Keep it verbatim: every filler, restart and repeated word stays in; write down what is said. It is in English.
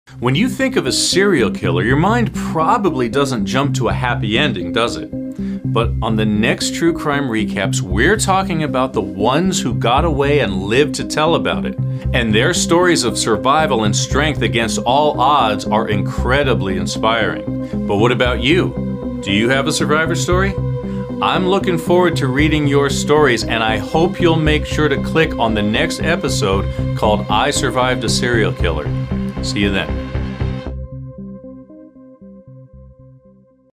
When you think of a serial killer, your mind probably doesn't jump to a happy ending, does it? But on the next True Crime Recaps, we're talking about the ones who got away and lived to tell about it. And their stories of survival and strength against all odds are incredibly inspiring. But what about you? Do you have a survivor story? I'm looking forward to reading your stories, and I hope you'll make sure to click on the next episode called I Survived a Serial Killer. See you then.